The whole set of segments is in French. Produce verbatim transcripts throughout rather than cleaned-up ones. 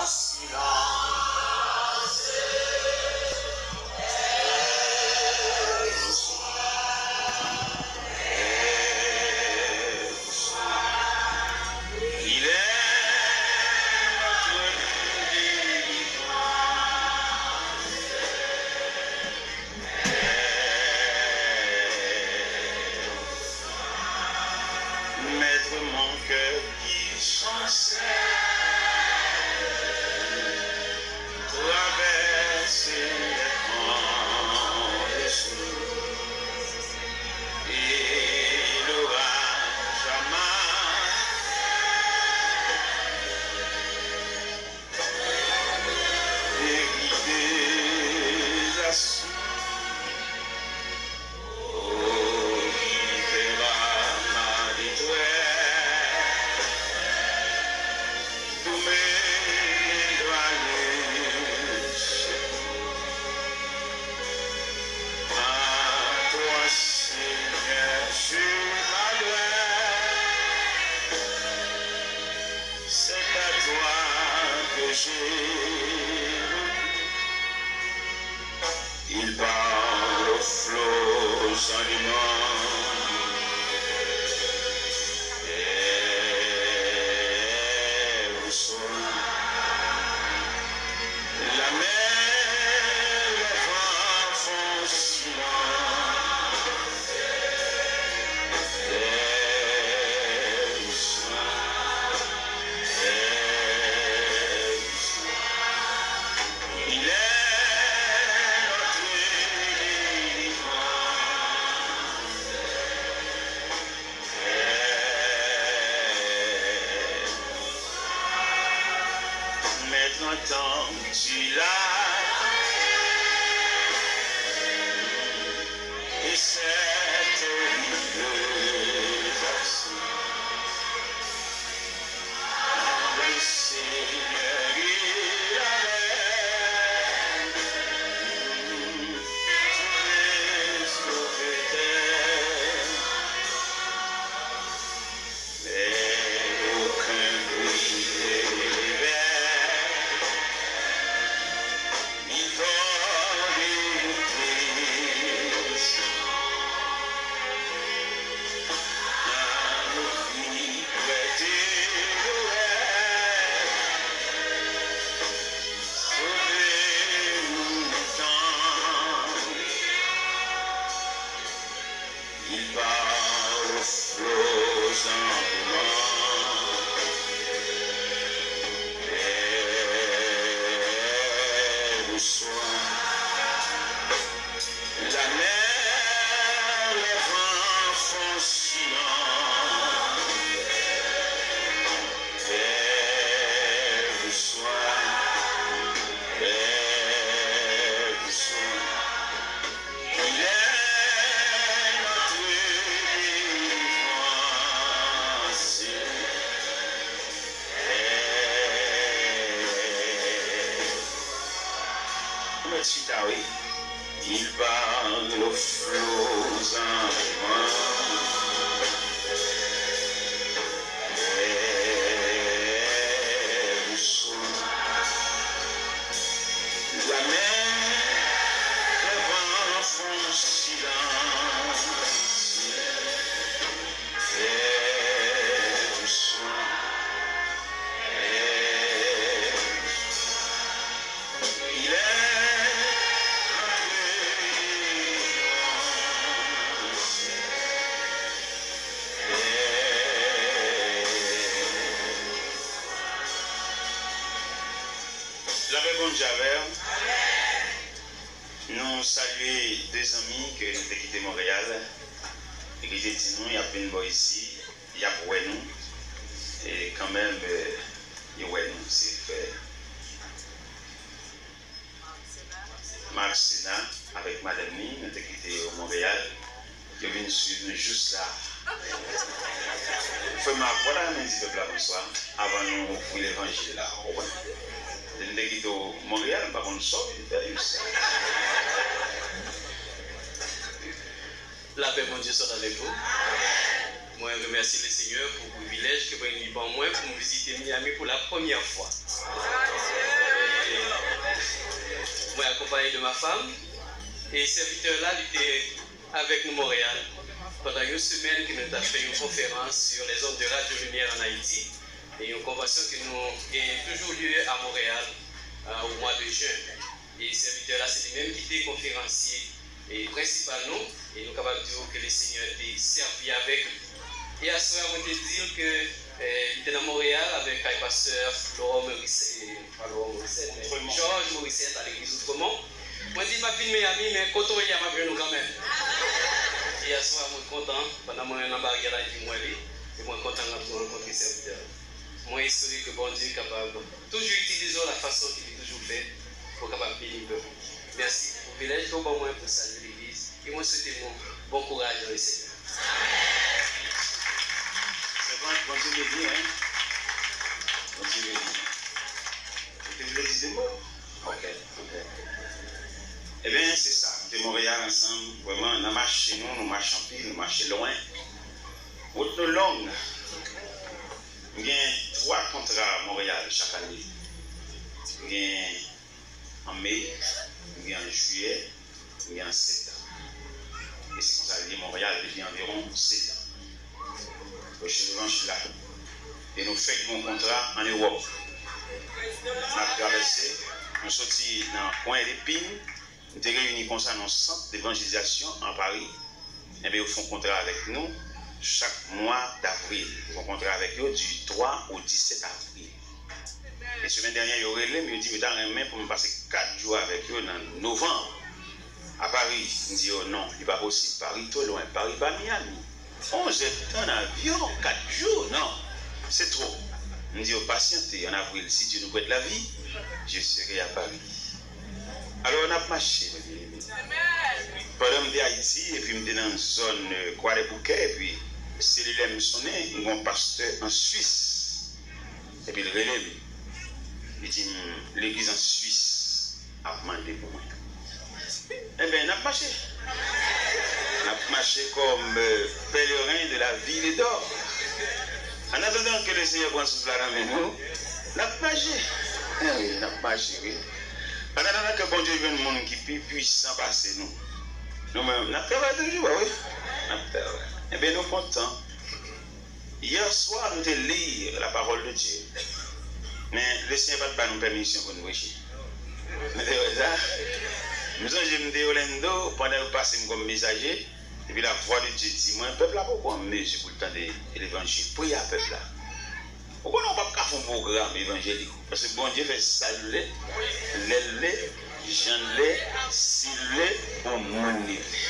Il parle aux flots sans et au soir. La mer, les vents font silence et au soir, et au soir. Il est tant tu l'as et cette horrible action le Seigneur il avait trouvé sauvé mais aucun bruit n'élevait. Il parle aux flots sans et au soir. La mer, les vents font silence et au soir, et au soir. Il est il parle aux flots en et au soir. La mer, les vents font silence et au soir. Il est J'avais bon Javel. Nous saluons deux amis qui ont quitté Montréal et qui ont dit nous, il y a plein de gens ici, il y a pour nous. Et quand même, il y a pour nous, c'est fait. Marc Sena avec Madame Ni, nous avons quitté Montréal, qui vient suivre nous juste là. Fait ma voilà, nous disons là bonsoir, avant nous ouvrir l'évangile là. Nous avons quitté Montréal, par contre, sort, la paix, mon Dieu, soit avec vous. Moi, je remercie le Seigneur pour le privilège que vous avez mis pour moi pour me visiter Miami pour la première fois. moi accompagné de ma femme. Et ce serviteur-là, il était avec nous à Montréal. Pendant une semaine, il nous a fait une conférence sur les ondes de radio lumière en Haïti. Et une convention qui nous a toujours lieu à Montréal euh, au mois de juin. Et ce serviteur-là, c'est lui-même qui était conférencier et principal nous. Et nous sommes capables de dire que le Seigneur était servi avec lui. Et à ce moment, on peut dire que euh, il était à Montréal avec le pasteur Laurent Morissette, pas Laurent Morissette, mais Georges Morissette à l'église Outremont. Moi, je dis pas filmer ami, mais quand on y a ma nous quand même. Et à ce moment, je suis content. Pendant que je suis en barrière, je dis moi, et moi, content de rencontrer le serviteur. Moi, historique que bon Dieu est capable. Toujours utiliser la façon qu'il a toujours fait pour capable bénir le peuple. Merci pour le privilège, pour moi, pour saluer l'église. Et moi, souhaitez mon bon courage dans le Seigneur. C'est bon, continuez de dire, hein? Continuez de dire. Vous voulez dire des mots? Ok, ok. Eh bien, c'est ça. Nous sommes Montréal ensemble. Vraiment, on a marché, nous, nous marchons en pile, nous marchons loin. Route longue. Il y a trois contrats à Montréal chaque année. Il y a en mai, il y a en juillet, il y a en septembre. Et c'est comme ça que Montréal depuis environ sept ans. Je suis là. Et nous faisons un contrat en Europe. On a traversé, nous sommes sortis dans le coin d'Épine. Nous sommes réunis comme ça dans le centre d'évangélisation en Paris. Et bien, ils font un contrat avec nous chaque mois d'avril. Ils font un contrat avec eux du trois au dix-sept avril. Et la semaine dernière, ils ont relé, mais ils ont dit que dans main pour me passer quatre jours avec eux en novembre. À Paris, ils disent oh non, il n'est pas possible. Paris, trop loin. Paris, pas Miami. onze heures en avion, quatre jours, non. C'est trop. Ils disent oh, patientez en avril. Si Dieu nous prête la vie, je serai à Paris. Alors on a marché, mes bien-aimés. Pendant que je suis à Haïti, et puis je suis dans une zone de Croix-des-Bouquets, et puis cellulaire me sonnait, il y a un pasteur en Suisse. Et puis il relève. Il dit l'église en Suisse a demandé pour moi. Eh bien, on a marché. On a marché comme euh, pèlerin de la ville d'or. En attendant que le Seigneur prenne souffle avec nous, on a marché. Eh oui, on a marché, oui. En attendant que bon Dieu vienne un monde qui est plus puissant passer nous. Nous-mêmes, on a travaillé toujours, oui. On a travaillé. Eh bien, nous sommes contents. Hier soir, nous avons lu la parole de Dieu. Mais le Seigneur n'a pas nous permission pour nous prêcher. Nous avons dit Orlando, pendant que nous passons comme messager, et puis la voix de Dieu dit, moi, le peuple n'a pas quoi mesure pour le temps de l'évangile. Priez à peuple là. Pourquoi on n'a pas fait un programme évangélique? Parce que bon Dieu fait saluer, l'élever, j'enlever, s'iller, au monde.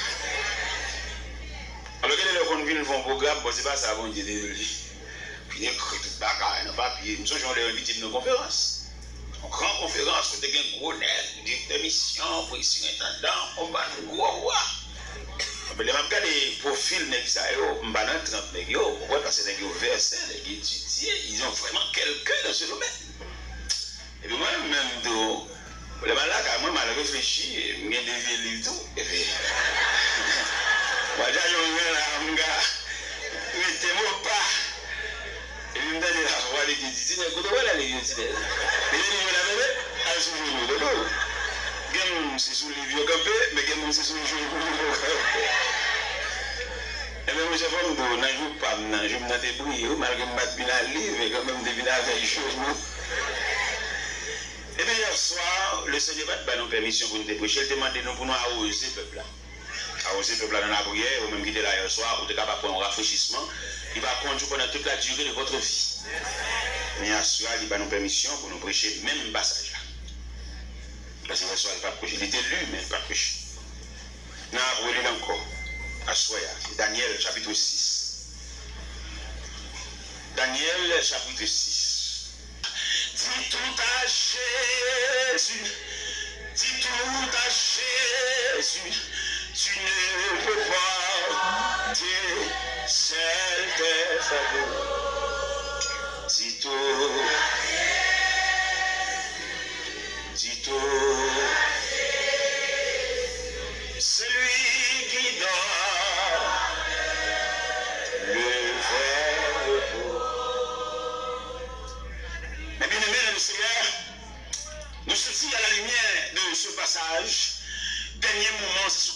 Alors que les gens viennent faire un programme, c'est pas ça, bon Dieu, désolé. Puis il y a tout bagarre, dans papier. Nous sommes invités à nos conférences. En grande conférence, nous avons un gros net, directeur de mission, président intendant, on va nous gros. Mais les gens les profils nèg ça yo m'banan trente nèg yo pourquoi parce que nèg yo versé nèg étudié ils ont vraiment quelqu'un dans ce domaine. Et puis moi même do les malaka moi mal réfléchi m'ai dévié livre tout et puis moi j'ai eu là m'ga mettez-moi pas et puis me donner la voix de Dieu dit écoute voilà les étudiants et puis me la mettre à sous le dos. C'est sous les vieux campés, mais c'est sous les vieux campés. Et même je vois que je ne joue pas, je me débrouille, malgré que je me suis livre, et quand même je viens avec les choses. Et bien hier soir, le Seigneur va nous permission pour nous débrouiller. Il demande nous pour nous arroser le peuple. Arroser le peuple dans la prière, ou même quitter là hier soir, ou être capable de prendre un rafraîchissement. Il va conduire pendant toute la durée de votre vie. Mais hier soir, il va nous permission pour nous prêcher le même passage là. Parce que il pas prêché. Il était lu, mais il pas prêché. Non, vous voulez encore. À Soya, c'est Daniel chapitre six. Daniel chapitre six. Dis tout à Jésus. Dis tout à Jésus. Tu ne peux pas dire celle tes faveurs. Dis tout. Dis tout. Celui qui dort le verre pour. Eh bien, aimé, le Seigneur, nous sommes à la lumière de ce passage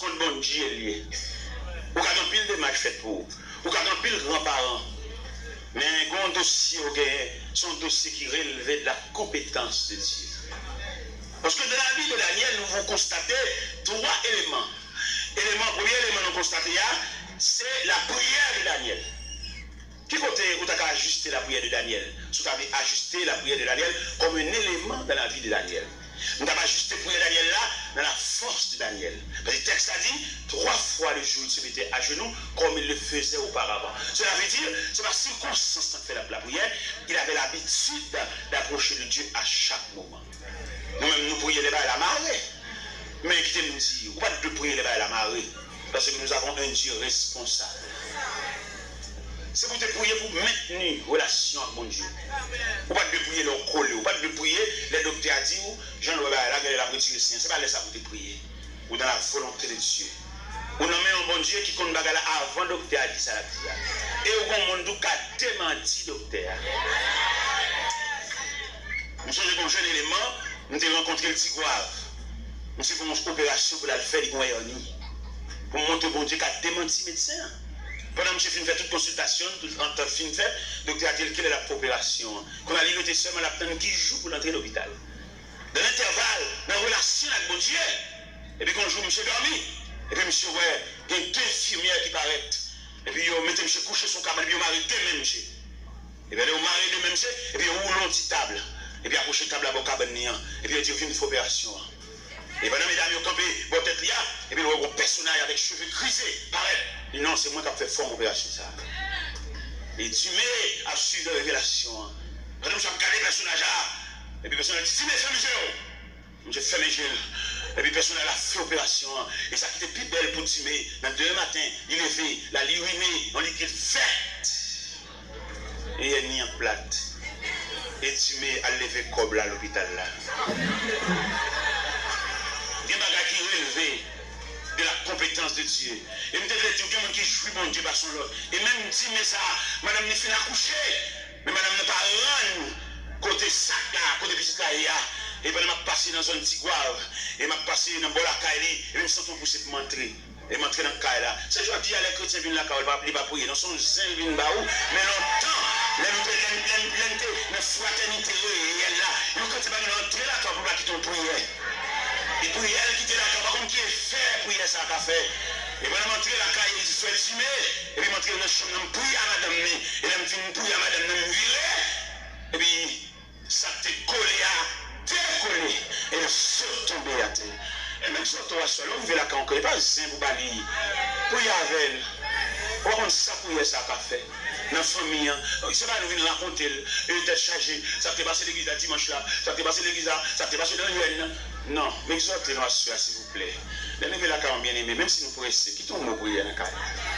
contre bon Dieu lié. Ou quand on pile de matchs fait pour vous. Ou quand on pile grands-parents. Mais un dossier, son dossier qui relève de la compétence de Dieu. Parce que dans la vie de Daniel, nous allons constater trois éléments. Élément, premier élément nous constater, c'est la prière de Daniel. Qui côté vous avez ajusté la prière de Daniel? Vous avez ajusté la prière de Daniel comme un élément dans la vie de Daniel. Nous avons ajusté la prière de Daniel là dans la force de Daniel. Parce que le texte a dit trois fois le jour il se mettait à genoux comme il le faisait auparavant. Cela veut dire, c'est par circonstance qu'il fait la prière, il avait l'habitude d'approcher de Dieu à chaque moment. Nous-mêmes nous prions les bas à la marée. Mais écoutez nous dire, pourquoi de prier les bas à la marée? Parce que nous avons un Dieu responsable. C'est pour te prier pour maintenir une relation avec mon Dieu. Ou pas de prier leur coller, ou pas de prier, les docteurs disent, Jean Robert, là, il a retiré le sien. C'est pas ça pour te prier. Ou dans la volonté de Dieu. Ou non, mais un bon Dieu qui compte bagarre avant le docteur a dit ça. Et au bon monde qui a démenti le docteur. Nous sommes un jeune élément, nous avons rencontré le Tigouave. Nous avons fait une opération pour la faire, il y a pour montrer bon Dieu qui a démenti le médecin. Pendant que je finis faire toute consultation, tout en temps fin fait, le docteur a dit quelle est la opération. Qu'on a limité seulement la peine qui joue pour l'entrée de l'hôpital. Dans l'intervalle, dans la relation avec mon Dieu, et puis quand jour, monsieur dormi, et puis monsieur, ouais, il y a deux infirmières qui paraissent. Et puis il mettez monsieur coucher son cabane, et puis il marie deux même monsieur. Et puis il marie deux même monsieur, et puis il roule une petite table. Et puis il accroche une table à mon cabane, et puis il dit il fait une opération. Et pendant mesdames, ils ont campé, bon tête là, et puis il y a un personnage avec cheveux grisés, pareil. Et non, c'est moi qui ai fait forme opération ça. Et tu mets à suivre la révélation. Pendant que je regarde le personnage là, et puis le personnage dit, mais fais mes yeux. Je fais mes yeux. Et puis le personnage a fait opération. Et ça qui était plus belle pour Timé. Dans le deuxième matin, il est fait, la lirinée, on liquide faite. Et elle n'y en plate. Et Timé a levé comme à l'hôpital là. Il y a des bagages qui relèvent de la compétence de Dieu. Et je me disais, il y a des gens qui jouent mon Dieu par son lot. Et même dit, mais ça, madame n'est fini à coucher. Mais madame n'est pas rendre côté sac là, côté petit cahier. Et puis, je m'a passé dans un petit guave. Et m'a passé dans un bol à cahier. Et je me sens poussé pour m'entrer. Et m'entrer dans le cahier là. C'est aujourd'hui, les chrétiens viennent là, ils ne vont pas prier. Dans son zin, ils viennent là. Mais longtemps, la fraternité est là. Et quand tu vas rentrer là, tu vas pas quitter ton prière. Et pour elle qui était là, par contre, qui est fait pour y ça qu'a fait. Et pendant que je la caille, il dit, soit timé. Et puis, je suis dans le prier à madame. Et je suis prier à madame, je me virer. Et puis, ça t'est collé à décoller. Et le saut tombé à terre. Et même si on soit là, on veut la caille, il n'y a pas de saint pour balayer. Pour y avoir. Par contre, ça pour y ça qu'a fait. Dans la famille, c'est pas nous venir raconter, il était chargé, ça t'est passé l'église à dimanche là, ça t'est passé l'église là, ça t'est passé dans l'U N. Non, mais exhortez-nous à cela, s'il vous plaît. Les nouvelles là, quand bien aimé, même si nous pressons, quittons nos prières dans le cas.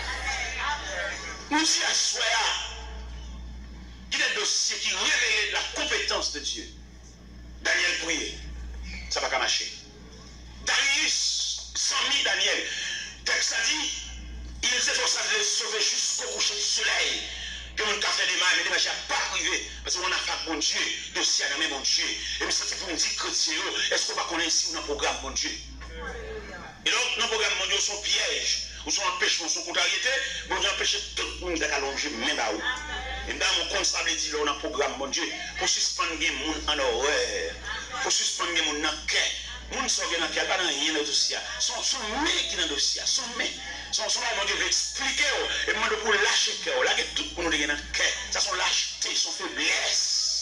Nous y à soi, il y a des dossiers qui révèlent la compétence de Dieu. Daniel priait, ça va pas marcher. Darius, sans mis Daniel, texte a dit, il s'efforça de les sauver jusqu'au coucher du soleil. Que mon café des mains, mais des machins pas privé. Parce qu'on a fait bon Dieu, dossier à la main, bon Dieu. Et nous sommes pour nous dire, chrétiens, est-ce qu'on va connaître ici ou un programme, bon Dieu? Et donc, nos programmes, mon Dieu, sont pièges, ou sont empêchements, sont contrariétés. Bon Dieu, empêche tout le monde d'allonger, même à où. Et dans mon constat, il dit, on a un programme, mon Dieu, pour suspendre les gens en horreur, pour suspendre les gens en cœur. Les gens sont dans quel pas dans rien dans le dossier. Son mains qui dans le dossier, son mains. Son son mon Dieu veut expliquer et demande pour lâcher cœur. Là que tout le monde est dans le cœur. Ça sont lâcheté, son faiblesse.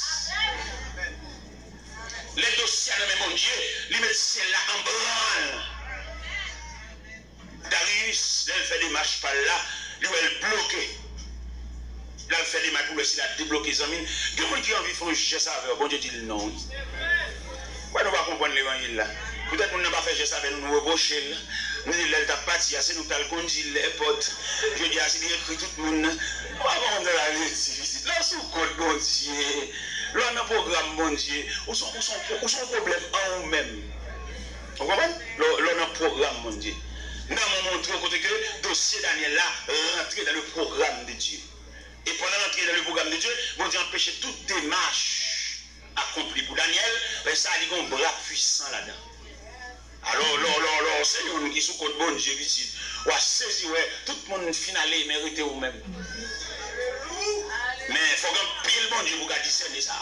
Les dossiers de mon Dieu, les médecins là en branle. Darius, il fait des marches par là, lui elle bloqué. Là il fait des marches pour essayer de débloquer les amis. Il y a des gens qui ont envie de faire un geste avec, bon Dieu dit non. Pourquoi nous ne pouvons pas comprendre l'évangile là? Peut-être qu'on n'a pas fait geste avec nous, nous reprocher. Nous disons, elle t'a parti, c'est nous qui avons conduit les potes. Je dis, c'est écrit tout le monde. On va voir dans la visite. Là, c'est le code bon Dieu. Là, on a un programme bon Dieu. Où sont les problèmes en nous-mêmes? Vous comprenez? Là, on a un programme bon Dieu. Nous avons montré côté que le dossier Daniel là rentré dans le programme de Dieu. Et pendant l'entrée dans le programme de Dieu, bon Dieu empêche toute démarche accomplie pour Daniel. Ça a dit un bras puissant là-dedans. Alors, là, là, là, c'est une qui sous côte bon Dieu, visite. Ou à saisir, ouais, tout le monde finalé, mérité ou même. Mais il faut qu'on pile bon Dieu pour discerner ça.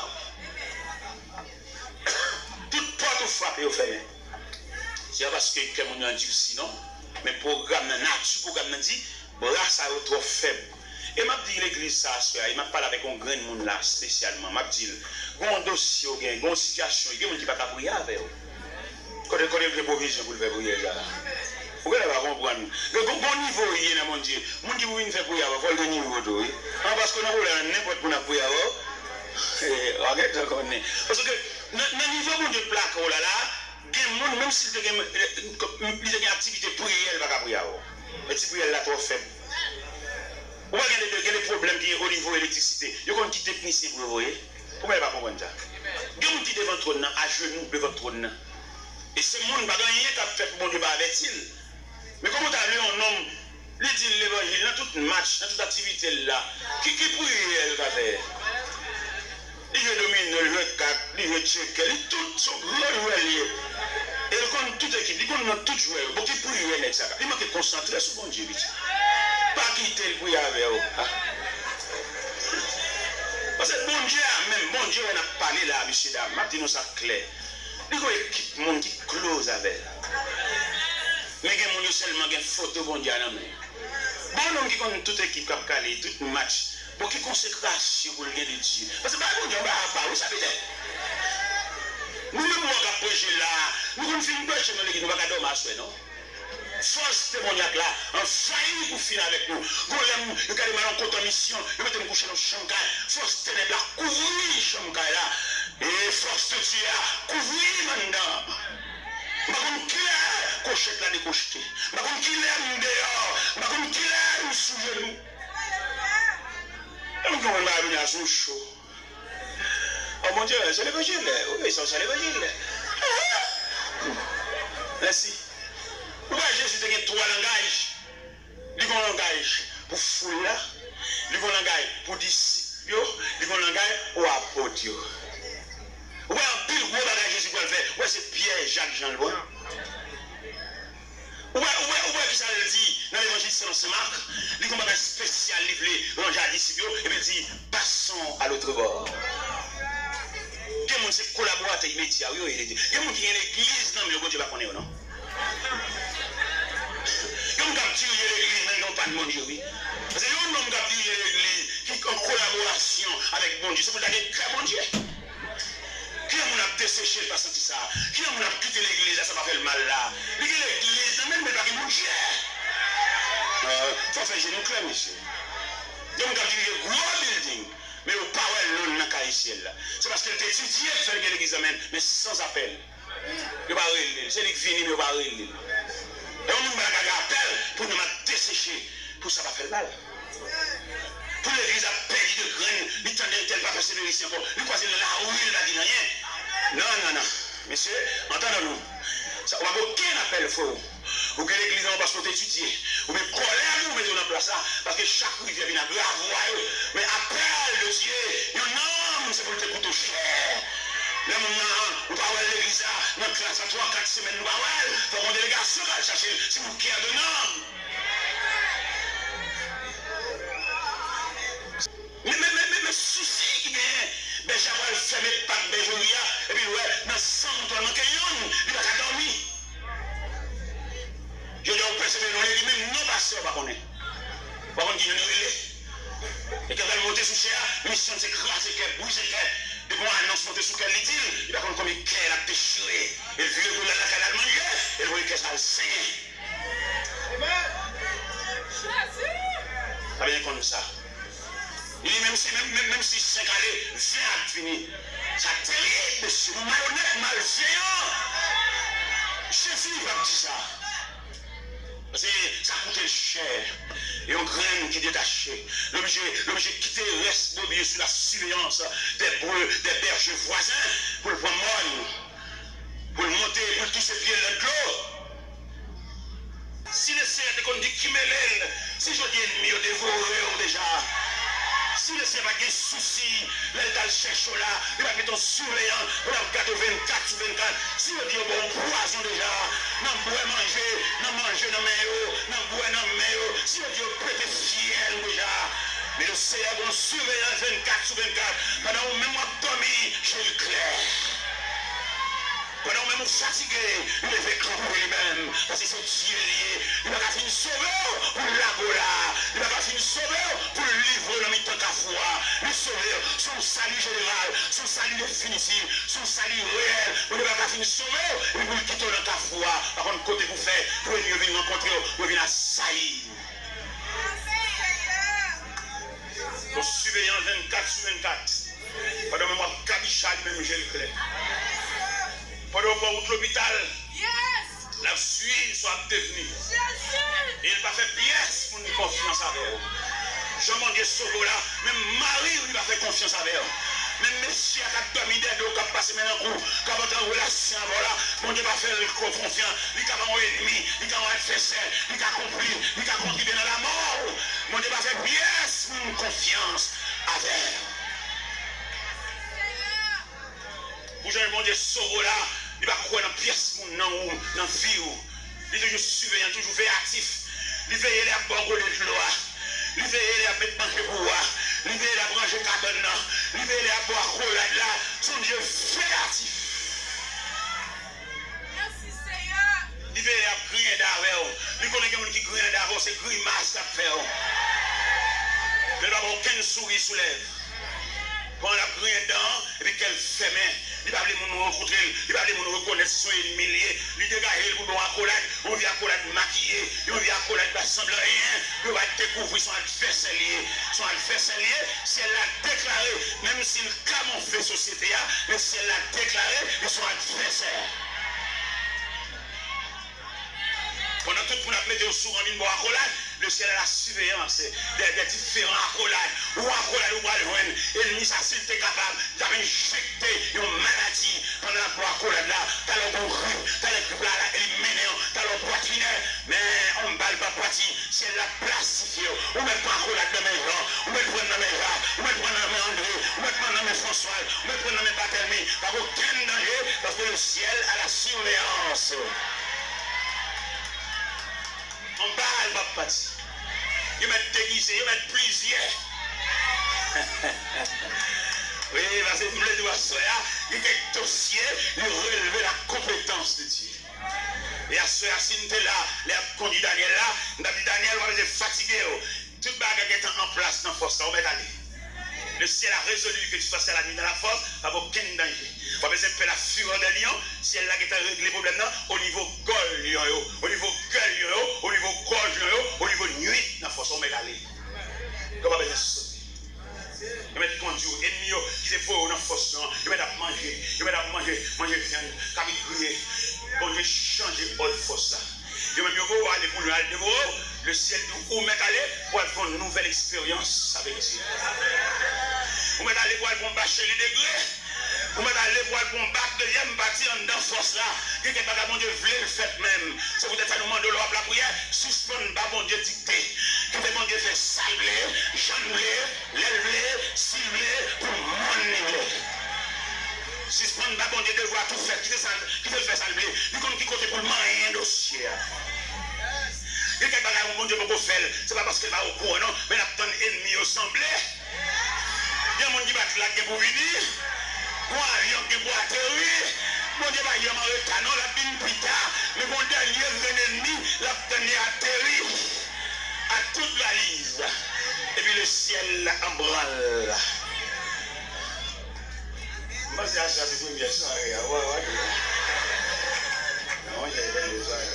Toute porte ou frappe ou fermée. C'est parce que quelqu'un a dit sinon, mais le programme n'a pas programme dit, bras ça est trop faible. Et m'a dit l'église ça, il m'a parlé avec un grand monde là spécialement. M'a dit, il y a un dossier, il y a une situation, il y a un qui va pas prier avec vous. Quand il y a des provisions pour le faire prier là. Vous ne pouvez pas comprendre. Le bon niveau, il y a mon Dieu. Mon Dieu, vous ne faites prier avec vous, le niveau de parce que nous avons n'importe quoi pour prier avec vous. Regarde, on connaît. Parce que le niveau de plaque, oh là là, même si il y a une activité prière, il ne va pas prier avec vous. Mais si prière là, trop faible. Vous voyez les problèmes qui sont au niveau de l'électricité. Il y a un petit technicien pour vous voyez. Vous ne pouvez pas comprendre ça. Il y a un petit devant le trône, à genoux devant le trône. Et ce monde ne va pas gagner qu'à faire pour mon Dieu avec il. Mais comment tu as vu un homme, il dit l'évangile, dans tout match, dans toute activité là, qui qui prie elle va faire? Il veut dominer, il veut cap, il veut checker, il tout son gros lié. Et il connaît toute équipe, il connaît tout joueur, donc il prie elle ça. Il manque de concentrer sur mon Dieu. Pas quitter le prier avec vous. Parce que bon Dieu même, bon Dieu on a parlé là, monsieur dame, m'a dit nous ça clair. Il y a une équipe monde qui close avec. Mais il y a seulement une photo bon Dieu à la main. Bon homme qui connaît toute équipe qui a calé, tout match, pour qu'il consécration pour le bien de Dieu. Parce que bon Dieu on va pas, vous savez. Nous même on va prêcher là, nous on finit prêcher dans l'église, nous va pas dormir à soi non. Force témoignage là, en failli pour finir avec nous. Vous voulez, vous allez mal en compte en mission, vous mettez me coucher dans le chancaille. Force ténèbres là, couvrir le chancaille là. Et force de Dieu là, couvrir maintenant. Je ne sais pas qui est cochette là décocheté. Je ne sais pas qui est dehors. Je ne sais pas qui est sous genou. Et nous allons venir à son chaud. Oh mon Dieu, c'est l'évangile. Oui, c'est l'évangile. Merci. Pourquoi Jésus a trois langages? Il y a un langage pour foule, il y a un langage pour disciples, il y a un langage pour apôtres. Ou bien un pile gros bagage Jésus pour le faire. Ouais, c'est Pierre, Jacques, Jean, Louis. Ou bien, qui ça le dit dans l'évangile selon Saint Marc, il y a un bagage spécial livré dans les disciples, et puis il dit passons à l'autre bord. Quel monde c'est collaborateur immédiat? Il y a des gens qui ont l'église, non, mais le Dieu ne va pas connaître, non? Comme quand tu es l'église, mais non pas de mon Dieu, oui. Parce que un homme qui est l'église, qui est en collaboration avec mon Dieu, c'est pour ça qu'il est mon Dieu. Qui a desséché le passé ça? Qui a quitté l'église, ça va faire le mal là? L'église, même pas mon Dieu. Il faut faire genou clair, monsieur. Donc, quand tu es gros building, mais au power l'on n'a qu'à ici là. C'est parce qu'elle t'étudie de faire l'église, mais sans appel. Il va pas c'est lui qui finit, mais il va pas et on m'a appel pour nous dessécher, pour ça va faire mal. Pour l'église a perdu de graines, il tendait tel pas persévérer ici encore, il croise là où il va dire rien. Non, non, non. Messieurs, entendons-nous. Ça va aucun appel faux. Ou que l'église n'a pas soit étudiée. Ou bien colère nous mettons en place ça. Parce que chaque rivière vient à grave. Mais appel de Dieu, non, c'est pour te coûter cher. Là, on va voir l'église, dans la classe à trois quatre semaines, nous va voir. Il faut qu'on délégation va chercher, c'est pour qui a de nom. Mais, mais, mais, mais, mais, souci qui vient, ben, j'avais fermé pas de Béjoria, et puis, ouais, dans cent moutons, dans Kenyon, il va dormir. Je dis, on peut se mettre dans l'église, même non pasteur, pas qu'on est. Pas qu'on dit, il y a une et quand elle monte sous cher, mission c'est craser, qu'elle bouge, qu'elle. Et pour annonce monter sous quelle dit, il va comme combien qu'elle a péché. Et le vieux boule là qu'elle a mangé, et voit qu'elle a saigné. Ça vient comme ça. Il dit même si même, même, même si cinq années, vingt à fini. Ça terrible, monsieur. Malhonnête, malveillant. Chef, il va me dire ça. Parce que ça coûte cher. Et on graine qui est détaché. L'objet quitter reste mobile sous la surveillance des breux, des berges voisins pour le prendre moine, pour le monter, pour tous ses pieds dans l'eau. Si le Seigneur te dit qui me l'aile, si je dis ennemi, au dévoré déjà. Si le Seigneur n'a pas de souci aussi, l'État cherche là, il va mettre un surveillant, pour regarder vingt-quatre sur vingt-quatre. Si on dit bon poison déjà, non boire manger, non manger dans mes eaux, non boire dans mes eaux, si on dit péter fiel déjà. Mais le Seigneur va surveiller vingt-quatre sur vingt-quatre, pendant que même moi dormi, j'ai le clair. Pendant que même fatigué, il est camper lui-même, parce que c'est Dieu lié. Il va faire une sauveur pour la gola, il va faire une sauveur pour le livre dans le temps qu'à foi. Le sauveur, son salut général, son salut définitif, son salut réel. Il va faire une sauveur, il va le quitter dans ta foi. Par contre, côté vous faites, pour venir rencontrer, vous venez à saillir. Nous surveillons vingt-quatre sur vingt-quatre. Pendant que moi, Kabicha lui-même, j'ai le clair. Pendant que l'hôpital, la suite soit devenue. Et il va faire pièce pour nous confiance avec eux. Je m'en dis ce là, même Marie, il va faire confiance avec eux. Même monsieur qui a dormi des deux, qui a passé maintenant coup, qui a votre relation, voilà, mon Dieu va faire confiance, il a un ennemi, il a un adversaire, il a compris, il a contribué dans la mort. Mon Dieu va faire pièce pour une confiance avec. Vous avez mon Dieu sauvé là, il va croire dans pièce, dans la vie, il est toujours surveillant, toujours véatif, il veille à boire de l'eau, il veille à mettre manger pour moi. Libéré la branche cabane, libéré la boire collade là, son Dieu créatif. Merci Seigneur. Libéré la grille d'arrêt, il connaît quelqu'un qui grille d'arrêt, c'est grimace à faire. Mais il n'y a aucune souris sous lèvres. Quand on a grille dedans, et puis qu'elle ferme, il va aller nous rencontrer, il va aller nous reconnaître si sont humiliés, il dégage pour nous accolade, on vient accolade maquillée, on vient accolade qui ne semble rien, il va découvrir son adversaire lié, son adversaire lié, si elle l'a déclaré, même si le camon fait société, mais si elle l'a déclaré, c'est son adversaire. Pendant tout le monde a mis au sourd en une boîte accolade, le ciel a la surveillance des, des différents accolades. Ou accolades ou baljouen, ennemi, ça s'il était capable d'avoir injecté une maladie pendant la boîte accolade là. T'as le bon grip, t'as le grip là, éliminé, t'as le poitrine, mais on ne balle pas poitrine, si elle l'a plastifié, ou met pas accolade dans mes gens, ou met prendre dans mes Jacques, ou met prendre dans mes André, ou met prendre dans mes François, ou met prendre dans mes Barthélemy, pas aucun danger, parce que le ciel a la surveillance. On parle, papa. Ils mettent déguisé, ils mettent plusieurs. Oui, parce que le doigt soya, il est dossier, il relève la compétence de Dieu. Et à ce là, les conduits Daniel là, Daniel va être fatigué. Tout le bagage est en place dans la force, on va aller. Le ciel a résolu que tu fasses la nuit dans la force, pas aucun danger. On va faire la fureur des lions, si elle a réglé le problème au niveau gueule, au niveau gueule, au niveau gorge, au niveau nuit dans la force, on va aller. Comment va sauter? Ils mettent conduire, ennemis qui se font dans la force, ils mettent à manger, ils mettent à manger, manger viande, comme ils crient. Bon Dieu, changer de force là. Ils mettent mieux aller pour le le ciel où met aller pour avoir une nouvelle expérience avec Dieu. Vous mettez aller pour aller bâcher les degrés. Vous mettez aller pour aller combattre le deuxième bâti en dans force là. Quelqu'un qui n'a pas bon Dieu voulait le faire même. C'est peut-être ça nous demande de l'or la prière. Suspendre pas bon Dieu dicté. Que bon Dieu fait sabler, jambler, l'élever, cibler pour mon suspendre pas bon Dieu de voir tout faire. Qui fait le faire sabler? Du coup, qui compte pour le moyen dossier. Quelqu'un qui a bon Dieu pour faire, c'est pas parce qu'il va au courant, non, mais il a ton ennemi au semblé. Il y a des gens qui battent la guerre pour venir. Moi, il y a des gens qui battent atterrir. Mon Dieu va y avoir un canon, la bine plus tard. Mais mon dernier ennemi, la dernière atterrir à toute la lise. Et puis le ciel en branle. Moi, c'est à ça, c'est une bien soirée. Ouais, ouais. Non, il y a des gens.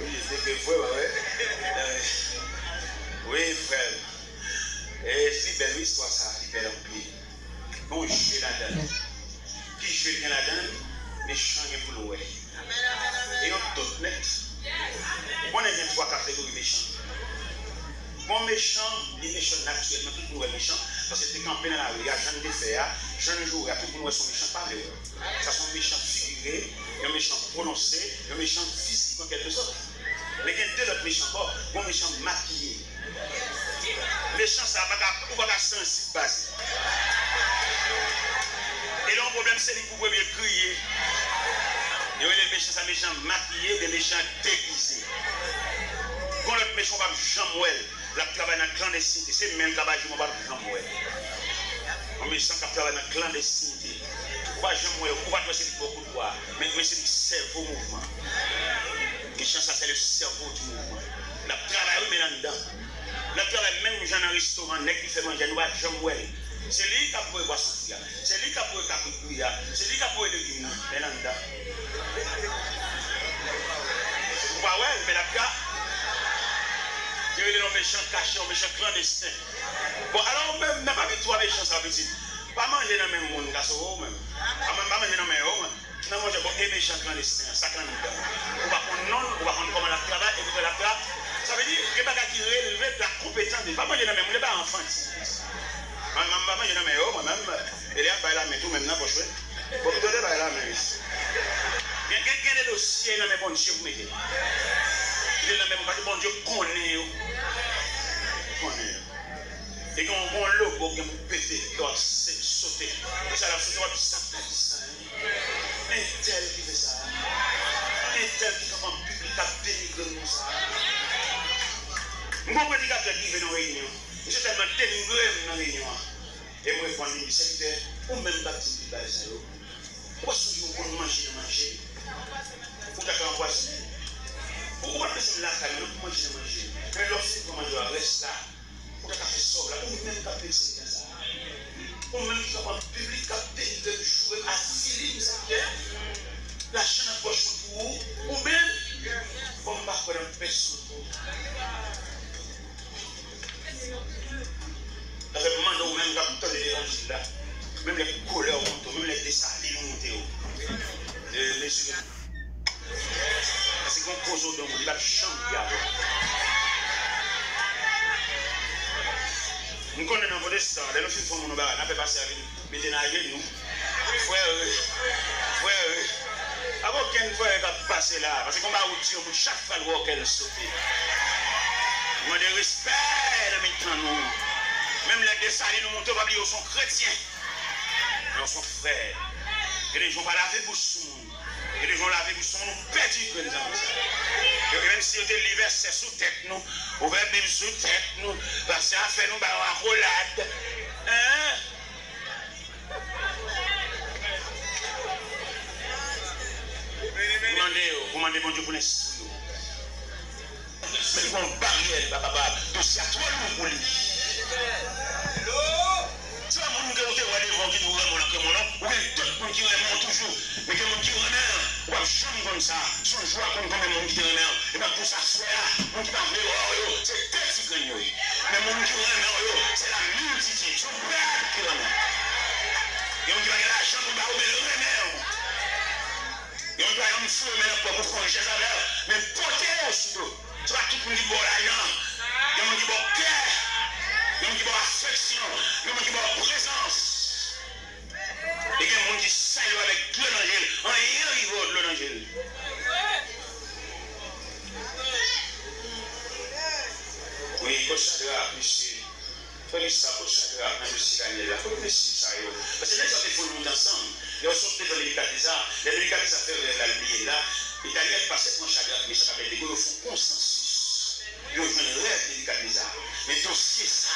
Oui, frère. Et si belle histoire, ça, il est rempli. Bon, je suis là-dedans. Qui je suis là-dedans, mais je suis pour l'oué. Et on tout net. On est bien trois catégories méchants. Bon méchant, les méchants naturellement, tout le monde est méchant. Parce que c'est campé dans la rue, il y a gens de faire, jeunes jours, il y a tout le monde sont méchants par eux. Ça sont méchants figurés, un méchant prononcé, un méchant physique en quelque sorte. Mais il y a deux autres méchants encore, un méchant maquillé. Méchant, ça va pas sensible. un problème, c'est les coups premiers crier. Il y a des méchants, ça méchants maquillés, des méchants déguisés. Quand l'autre méchant va Jean-Mouel, la travail dans la clandestinité, c'est même travail que je vais Jean-Mouel. Un méchant qui travaille dans la clandestinité. Pourquoi Jean-Mouel, pourquoi toi c'est beaucoup de quoi? Mais c'est le cerveau mouvement. Méchant, ça c'est le cerveau du mouvement. La travail, mais là-dedans. La travail, même dans un restaurant, qui fait manger, nous va Jean-Mouel. C'est lui qui a pour boire souffrir. C'est lui qui a pour capouiller. C'est lui qui a pour le guider. Mais là-dedans. Vous voyez, mais la cas. Il y a des méchants cachés, des méchants clandestins. Bon, alors, même, n'a pas vu trois méchants, ça veut dire. Pas manger dans le même monde, ça même. Pas manger dans le même monde. Non, manger pour des méchants clandestins, ça clan nous. On va prendre non, on va prendre comment la travail, et puis la travail. Ça veut dire que pas qui relève la compétence. Pas manger dans le même monde, pas enfant. Pas manger dans le même monde, moi-même, et là, bah là, mais tout même là, pour jouer. Pour vous donner, bah là, mais. Il y a des dossiers dans mes bons dieux, vous mettez. Il y a même pas de bon Dieu connaît. Et quand on voit un logo qui est pété, qui doit sauter. Et ça, la sauter, on va ça fait ça. Un tel qui fait ça. Un tel qui fait en public à dénigrer nous ça. Mon prédicateur qui vient dans la réunion, je suis tellement dénigré dans la réunion. Et moi, je prends une secteur, ou même baptiste de base. Pourquoi est-ce qu'on peut manger de manger? Pourquoi est-ce qu'on peut manger? Pourquoi est-ce que la caméra pour manger de manger? Mais lorsque vous mangez, reste là. Pourquoi est-ce que ça là? Ou même qu'à penser ça. Ou même qu'à en public, qu'à peine de jouer à Philippe, la chaîne à poche pour vous. Ou même, comme par quoi on fait sur vous. Ça fait moment où même quand vous l'évangile là, même les couleurs montent, même les dessins montent. Les yeux. C'est qu'on cause au don, il va chanter avant. Nous connaissons dans votre sang, les filles font mon bar, n'a pas passé avec nous, mettez dans la gueule nous. Frère, frère, avant qu'un frère va passer là, parce qu'on va vous dire pour chaque fois le qu'elle saute. Nous avons des respect maintenant nous. Même les dessins, nous montrent pas qu'ils sont chrétiens. Ils sont frères. Et les gens vont laver pour sous. Et les gens lavent pour sous nous perdus que nous avons ça. Et même si on était l'hiver, c'est sous tête nous. On va même sous tête nous. Parce que ça fait nous une roulade. Hein? Vous demandez, vous demandez mon Dieu pour l'esprit. Mais ils vont barrière, papa, de ce à toi nous pour lui. C'est un monde qui est devant qui nous remonte comme on a. Oui, tout le monde qui remonte toujours. Mais que le monde qui remonte, on va chanter comme ça. Son joie comme comme le monde qui remonte. Et bien pour ça, soit là, le monde qui va venir, c'est petit grignon. Mais le monde qui remonte, c'est la multitude. C'est le père qui remonte. Et on dit, il y a l'argent pour le remonte. Et on doit y avoir un feu maintenant pour prendre Jézabel. Mais portez aussitôt. Tu vas tout le monde qui boit l'argent. Il y a un monde qui boit cœur. Il y a un monde qui boit affection. Il y a un monde qui boit présence. Et il y a un monde qui salue avec de l'angèle. En rien, il vaut de l'angèle. Oui, coach Chadra, monsieur. Félix, ça, coach Chadra, monsieur Daniel, il faut que monsieur ça. Parce que les gens qui font nous ensemble, ils sont sortis dans les délicatesards. Les délicatesards faire la lumière là. Les Italiens passent mon Chadra, mais ça s'appelle des gars, ils font consensus. Ils ont fait le rêve des délicatesards. Mais dossier ça.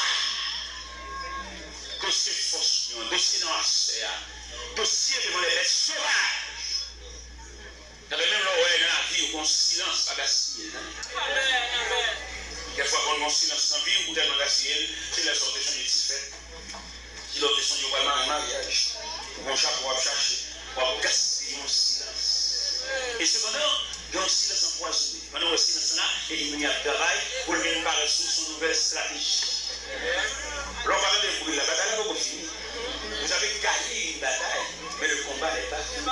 Dossier force, dossier dans la serre, dossier devant les bêtes sauvages. Quand même là, ouais, dans la vie, on a un silence pas gaspillé. Quelquefois, quand on a un silence dans la vie, on a un gaspillé, c'est la sorte de son étiquette. Qui doit être son vraiment un mariage. On cherche pour chercher, pour gaspiller mon silence. Et cependant, il y a un silence empoisonné. Maintenant, le silence là, et il y a un travail pour lui paraître sous son nouvelle stratégie. L'on va de bruit, la bataille n'est pas finie. Vous avez gagné une bataille, mais le combat n'est pas fini.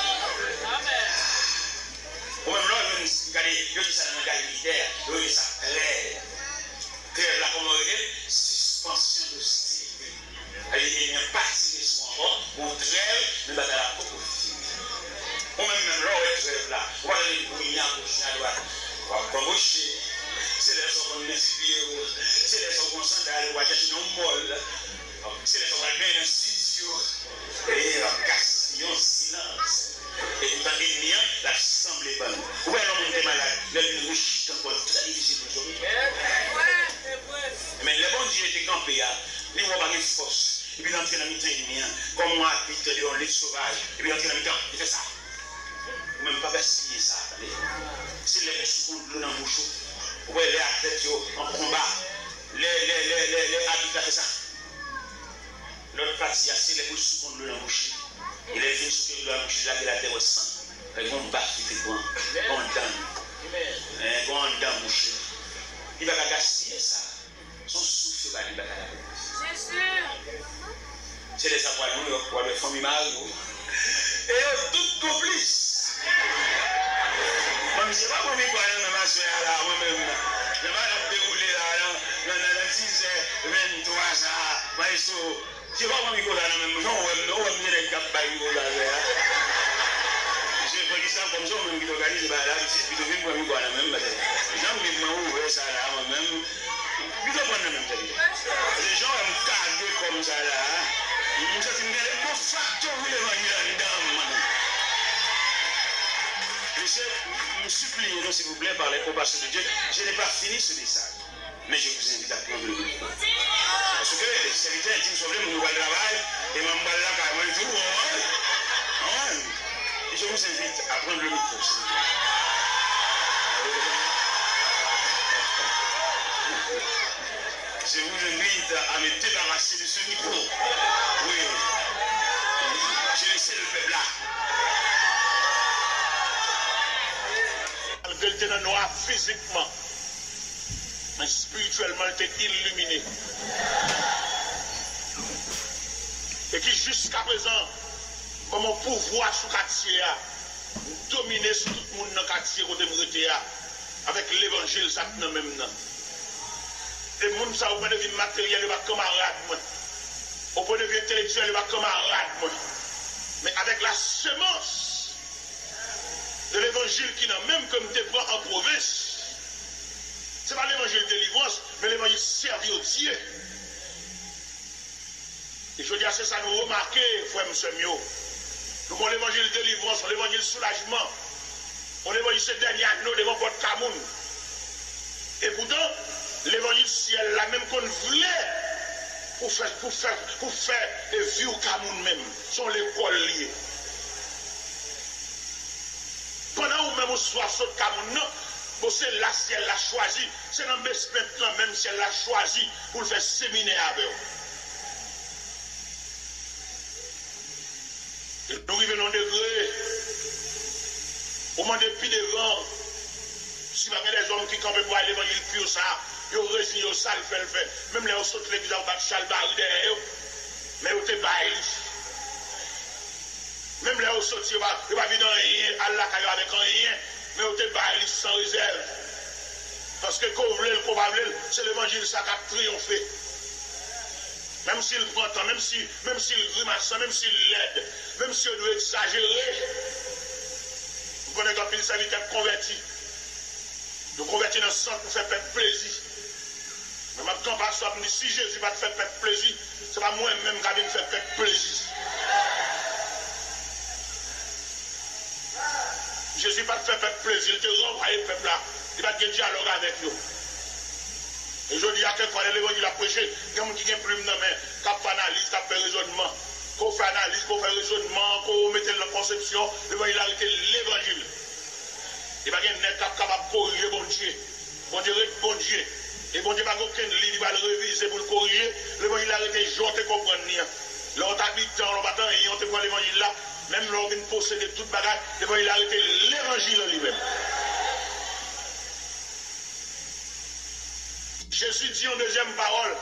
Ou même là, je dis ça dans le gars militaire, je dis ça clair. Clair, là, comme on dit, suspension d'hostilité. Il n'y a pas de soin encore, ou trêve, mais la bataille n'est pas finie. Ou même là, on trêve là, on va aller pour une à gauche, à droite. On va embaucher. C'est les gens qu'on met sur pied, c'est les gens qu'on s'endale, on va chercher un molle, c'est les gens qu'on va mettre dans un studio, et on va casser. les pannes. Ouais, l'homme est malade. Le riche, encore très difficile pour sauver. Mais le bon Dieu était campé, il n'y a pas de force. Et puis il entre dans le temps ennemi, comme moi, habite dans les sauvages. Et puis il entre dans le temps, il fait ça. Vous même pas gaspiller ça. C'est les secondes de l'eau dans le bouchon. Ouais, les athlètes en combat. Les, les, les, les, les habitants fait ça. L'autre partie, c'est les secondes de l'eau dans le bouchon. Il est venu sur le bouchon, il a fait la terre au sang. Un bon bac qui fait quoi? Un bon dame. Un bon dame bouché. Il va gaspiller ça. Son souffle va lui battre la tête. Jésus. C'est les avoirs nous, pour les familles mariées. Et eux, toutes complices. Comme je ne sais pas comment je vais ma soeur là, moi-même. Je vais dérouler là, dans les dix heures vingt-trois ans. Je ne sais pas comment je vais là, même. Je vais me dire que je vais là. Je fais ça comme ça, même qui organise la visite, puis je viens pour moi la même bataille. Les gens me disent, ça là, moi-même. Puis je prends la même bataille. Les gens me carguent comme ça là. Ils me disent, mais les beaux facteurs, vous les vendez là-dedans. Je me supplie, s'il vous plaît, par les compassions de Dieu, je n'ai pas fini ce message. Mais je vous invite à prendre le micro. Parce que les serviteurs disent, vous savez, mon nouvel travail, et mon nouvel là, quand même, tout, ouais. Et je vous invite à prendre le micro. Je vous invite à me débarrasser de ce micro. Oui. Je laisse le peuple là. Malgré le ténor noir physiquement, mais spirituellement, il était illuminé. Et qui jusqu'à présent, comme un pouvoir sous quartier, dominer sur tout le monde dans le quartier côté de avec l'évangile, ça n'a même pas. Et les gens, ça, au point de vue matériel, ils sont camarades. Au point de vue intellectuel, ils sont camarades. Mais avec la semence de l'évangile qui n'a même comme te prend en province, ce n'est pas l'évangile de délivrance, mais l'évangile servi au Dieu. Et je dis à c'est ça nous remarquer, frère M. Mio. Nous avons l'évangile de délivrance, l'évangile soulagement. On l'évangile ce dernier anneau devant votre Camoun. Et pourtant, l'évangile ciel, la même qu'on voulait, pour faire, pour faire, pour faire et vie au Cameroun même, sont l'école liée. Pendant où même on soit sur le Cameroun, non, c'est là ciel l'a choisi, c'est dans le même ciel l'a choisi pour le faire séminaire avec eux. Et nous arrivons au degré, au moment depuis devant, si vous avez des hommes qui campent pour l'évangile pur, ça, ils ont résigné au sale, fait le fait. Même les gens sautent l'église en bas de Chalbari derrière eux, mais ils ont été baillés. Même les gens sautent, ils ne vont pas venir rien, Allah qui avec rien, mais ils ont été baillés sans réserve. Parce que qu'on voulait, qu'on va vouloir, c'est l'évangile ça qui a triomphé. Même s'il prend temps, même s'il même s'il grimace, même s'il l'aide, même s'il doit exagérer, vous connaissez quand il s'agit d'être converti. Nous convertir dans le sang pour faire perdre plaisir. Mais maintenant, si Jésus va te faire perdre plaisir, ce n'est pas moi-même qui vais me faire perdre plaisir. Jésus va te faire perdre plaisir, il te renvoie le peuple là, il va te dialoguer avec nous. Et je dis à quel point l'évangile a prêché, il y a des gens qui ont plume dans la main, qui ont fait analyse, qui ont fait raisonnement, qui ont fait analyse, qui ont fait raisonnement, qui ont mis la conception, l'évangile a arrêté l'évangile. Il n'y a pas de net capable de corriger bon Dieu. Bon Dieu est bon Dieu. Et bon Dieu n'a aucun livre qui va le réviser pour le corriger. L'évangile a arrêté, je te comprends. L'autre habitant, l'autre habitant, et on te prend l'évangile là, même l'homme possédé toute bagarre, l'évangile a arrêté l'évangile en lui-même. Jésus dit en deuxième parole,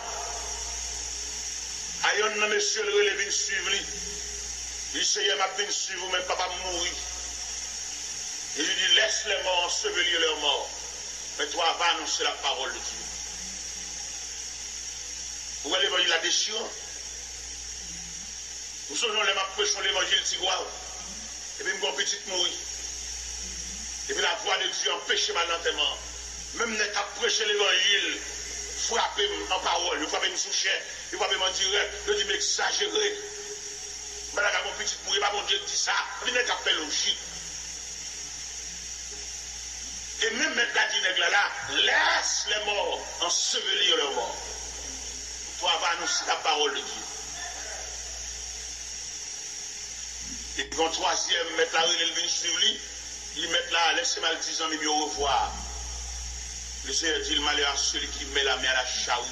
Ayon, monsieur le relève, suivre lui. Il sait, il m'a bien suivre, même papa mourir. Et je dis, laisse les morts ensevelir leurs morts. Mais toi, va annoncer la parole de Dieu. Vous voyez l'évangile déchirant. Nous sommes les prêchons l'évangile tigouave. Et puis, mon petit mourir. Et puis, la voix de Dieu empêche malheureusement. Même les qui prêché l'évangile, frapper en parole, il frappe sous chair, il frappe en direct, il dit, mais exagéré. Mais là, mon petit mourir, pas mon Dieu dit ça. Il n'est qu'à faire logique. même mettre la dîner là, laisse les morts ensevelir leurs morts. Pour avoir annoncé la parole de Dieu. Et puis, en troisième, mettre la relève vient suivre lui, il met là, laissez-moi le dix ans, mais au revoir. Le Seigneur dit le malheur à celui qui met la main à la charrue.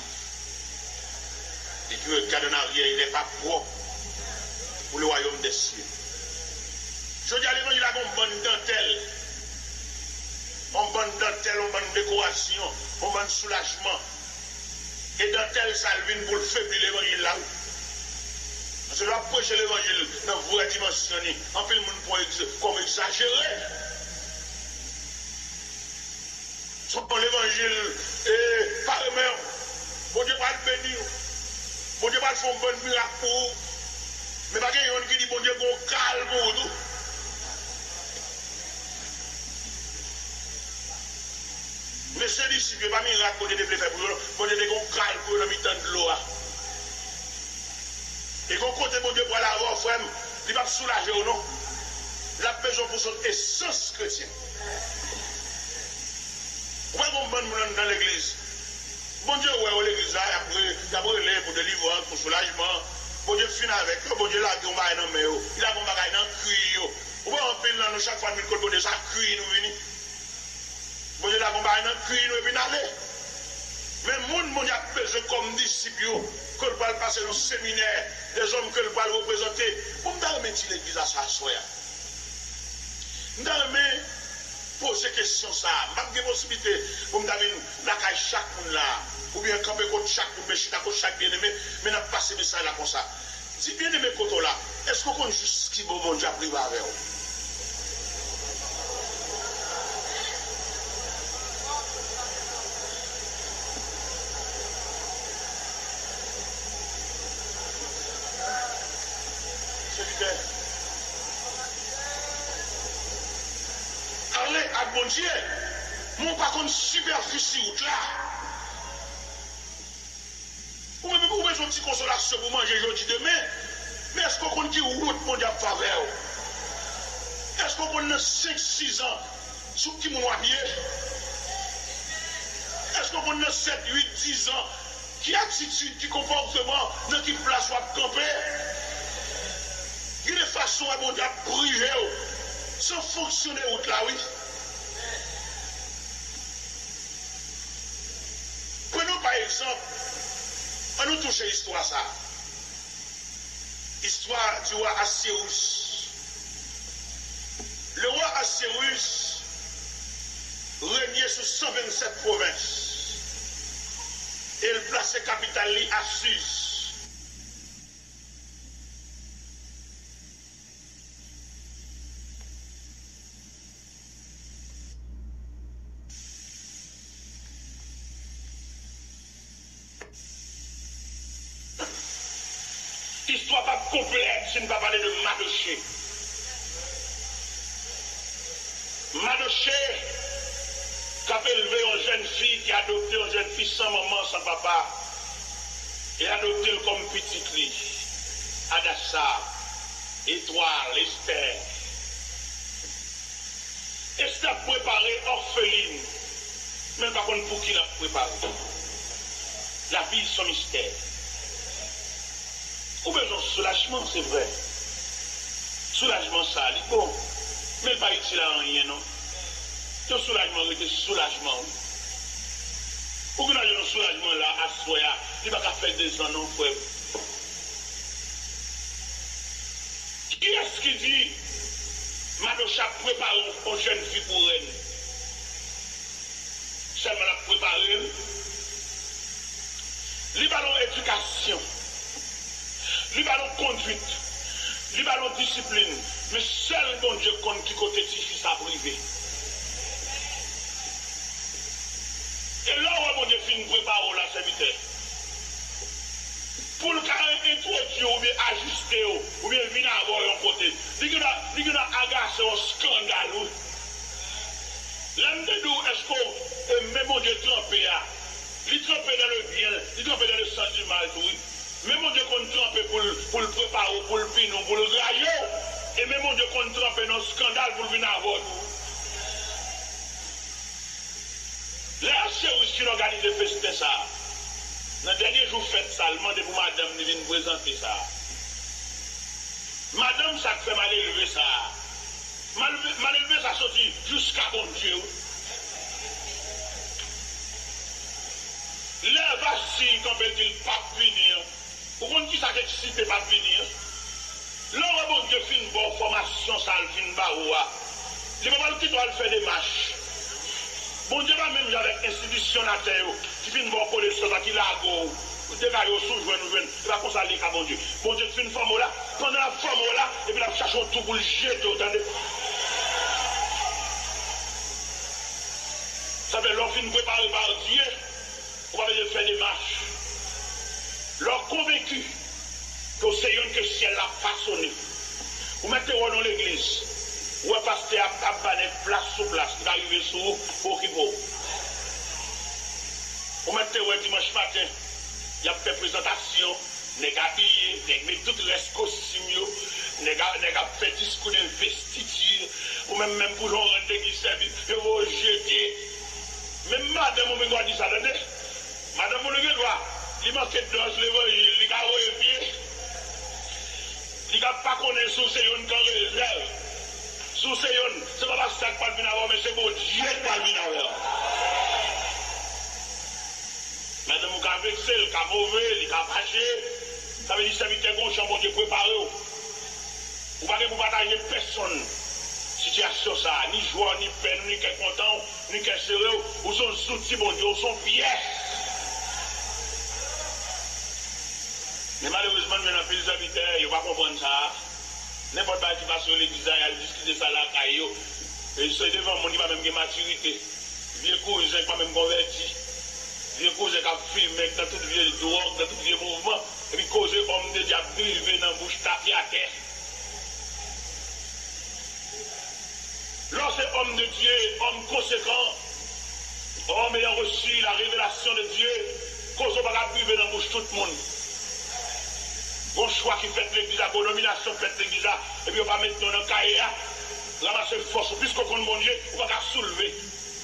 Et qui regarde en arrière, il n'est pas propre pour le royaume des cieux. Je dis à l'évangile, il a une bonne dentelle. Une bonne dentelle, une bonne décoration, un bon soulagement. Et dentelle, ça vient pour le faiblir l'évangile là. Parce que là, prêcher l'évangile dans une vraie dimension, en fait, le monde pour comme exagérer. Son l'évangile est par eux-mêmes. Bon Dieu va le bénir. Bon Dieu va faire un bon miracle pour vous. Mais pas qu'il y a un qui dit bon Dieu bon calme pour vous. Mais ce disciple, pas miracle pour Dieu de faire pour vous. Bon Dieu bon calme pour vous dans le temps de l'eau. Et quand côté bon Dieu pour l'avoir, frère, il va soulager ou non. La besoin pour son essence chrétienne. Pourquoi on bon monde dans l'église? Bon Dieu, ouais, l'église là, après, d'abord, il est pour délivrance, pour soulagement. Bon Dieu, finit avec. Bon Dieu, là, il a un bagage dans le main. Il a un bagage dans le cuir. Ou bien, on fait là, chaque fois, nous, bon Dieu, ça cuit, nous, venons. Bon Dieu, là, un bagage dans le cuir, nous, et puis, aller. Mais le monde, mon Dieu, a besoin comme disciple, que le va passer dans le séminaire, des hommes que le va représenter. Pour me remettre l'église à sa soeur. Je me poser question ça. Je vais possibilité pour me dire la caille chaque monde là. Ou bien camper contre chaque monde, mais chaque bien-aimé, mais n'a pas passé message là comme ça. Si bien-aimé côté là, est-ce qu'on connaît juste ce qui va bon Dieu a privé avec vous? Allez à bon Dieu, mon par contre superficie ou là. Vous avez besoin de consolation pour manger aujourd'hui demain. Mais est-ce qu'on dit route pour Dieu à faveur? Est-ce qu'on a cinq six ans sous qui m'ont habillé? Est-ce qu'on a sept huit dix ans qui attitude, qui comportement, dans qui place soit camper? Il y a des façons à bon Dieu à priver sans fonctionner route là, oui. Prenons par exemple, on nous touche l'histoire ça. Histoire du roi Assyrus. Le roi Assyrus régnait sur cent vingt-sept provinces. Et il plaçait capitale à Suse. Histoire pas complète si on ne va pas parler de Madoché. Madoché qui a élevé une jeune fille, qui a adopté une jeune fille sans maman, sans papa, et adopté comme petite fille. Adassa, Étoile, Esther. Esther préparée orpheline, même par contre pour qui l'a préparé. La vie, son mystère. Ou besoin de soulagement, c'est vrai. Soulagement, ça, c'est bon. Mais pas utile à rien, non. Le soulagement, c'est soulagement. Ou que nous avons un soulagement là, à Soya, il va pas faire des ans, non, frère. Qui est-ce qui dit, Madocha prépare une jeune fille pour elle? Seulement la préparer. Les ballons éducation. Li balon conduite, li balon discipline, mais seul bon Dieu compte qui côté de sa privé. Et là où bon Dieu finit préparer la serviteur. Pour le cas introduire ou bien ajuster ou bien venir avoir un côté, il y a agacé un scandale. L'homme de nous, est-ce que même mon Dieu trempé, il trempé dans le bien, il trempé dans le sens du mal, oui. Mais mon Dieu qu'on trempe pour, pour le préparer, pour le pinot, pour le grailler. Et même mon Dieu qu'on trempe dans le scandale pour le venir avoir. qui organise le festin ça. Dans le dernier jour fête ça, demandez pour madame de venir présenter ça. Madame, ça fait mal élevé ça. Mal, mal élevé ça sorti jusqu'à bon Dieu. Là, voici, quand elle dit pas venir. Pour qu'on dise ça que si tu pas venir. Là, bon Dieu fait une bonne formation, ça le fin baoua. Je ne vais pas le doit faire des marches. Bon Dieu va même avec institution à terre qui fait une bonne police qui l'a go. Des gars qui sont joués, nous jouons, il va consoler à bon Dieu. Bon Dieu fait une forme là, pendant la forme là, et puis la cherche tout pour le jeter, attendez. Ça fait leur fin préparé par Dieu, on va venir faire des marches. Leur convaincu que c'est une que le ciel a façonné. Vous mettez dans l'église, ou un pasteur a banné place sous place, il va arriver sous pour qui vaut. Vous mettez au dimanche matin, il y a fait présentation, les gars habillés, les gars tout le reste costume, les gars fait discours d'investiture, ou même même pour l'on rendre l'église service, ils vont jeter. Même madame, on me dit ça, attendez. Madame, on le doit, il manque de danse l'évangile, il a eu pied. Il n'a pas connu sous ces yon quand réserve. Sous ces yon, c'est pas parce que ça pas venir avant, mais c'est bon Dieu qui pas venir avant. Madame, vous avez vexé, vous avez mauvais, vous avez fâché. Ça veut dire que ça veut dire que vous avez préparé. Vous ne pouvez pas partager personne. Situation ça, ni joie, ni peine, ni quel content, ni quel sérieux. Vous sont soucis, mon Dieu, vous sont pièces. Mais malheureusement, maintenant, les habitants, ils ne vont pas comprendre ça. N'importe qui va sur l'église, il a discuté ça là, caillou. Et c'est devant mon, il va même de maturité. Vieux cousin, il va même converti. Vieux cousin qui a filmé dans toute vieille drogue, dans tout vieux mouvement. Et puis, cause homme de diable privé dans la bouche, tapé à terre. Lorsque homme de Dieu, homme conséquent, homme ayant reçu la révélation de Dieu, cause on va priver dans la bouche tout le monde. Bon choix qui fait l'église, la bonne nomination fait l'église, et puis on va mettre dans le cahier, ramasser force, puisqu'on compte mon Dieu, on va soulever.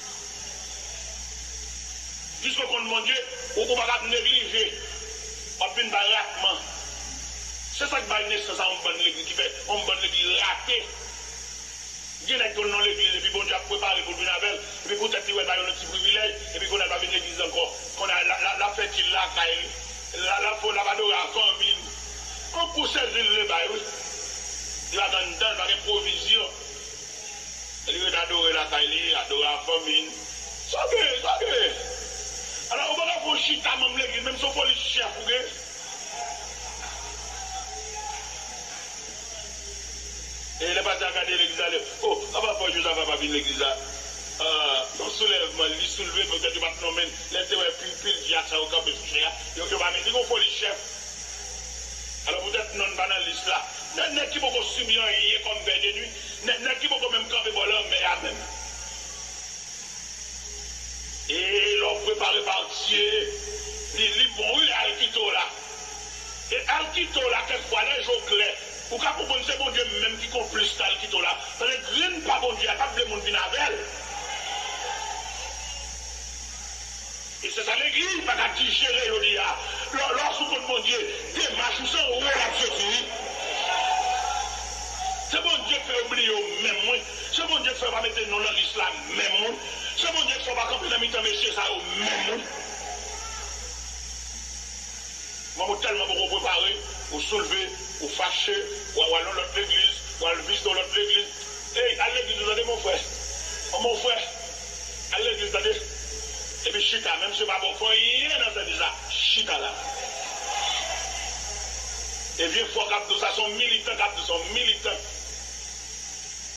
Puisqu'on compte mon Dieu, on va négliger, on va faire un baratement. C'est ça qui va naissance à une bonne église, qui fait une bonne église ratée. Dieu n'est pas dans l'église, et puis bon Dieu a préparé pour venir avec, et puis peut-être qu'il va y avoir un petit privilège, et puis qu'on a pas venir l'église encore, qu'on a la fête qui l'a, la faute, la vadora, la famille. On pousse le bail, il va dans le temps, il va avoir une provision. Il va adorer la taille, adorer la famille. Ça va, ça va. Alors, on va faire chita même l'église, même si on peut les chefs. Et il est pas regarder l'église. Oh, on va faire juste avant de venir l'église. Son soulèvement, il soulevé, peut-être qu'il va te nommer. L'intérêt pile, pile, il y a ça au camp de soucher. Il va mettre, il va faire les chefs. Alors vous êtes non banaliste là. N'est-ce qui peut subir un yé comme veille de nuit? N'est-ce qui peut même camper pour l'homme, mais à même. Et l'on prépare par Dieu. Il bon, il est Alquito là. Et Alquito là, quelquefois, les jours clairs. Ou quand vous pensez bon Dieu même qui compte plus qu'Alquito là. Parce que rien pas bon Dieu, à table le monde vient avec elle. Et c'est ça l'église, pas qu'à digérer le dia. Lorsqu'on mon Dieu, des marches ou sans où la sortie. C'est bon Dieu qui fait oublier même moi. C'est bon Dieu qui fait pas mettre non dans l'islam même moi. C'est bon Dieu qui fait pas camper dans mi-temps monsieur ça au même moi. Moi, tellement beaucoup préparé, ou soulever, ou fâcher, ou aller dans l'autre église, ou aller visiter dans l'autre église. Hey, à l'église, vous avez mon frère. Oh mon frère, à l'église, vous avez. Et puis chita, même si pas bon, il faut rien dans cette église-là. Chita là. Et vieux fois, ça sont militants, sont militants.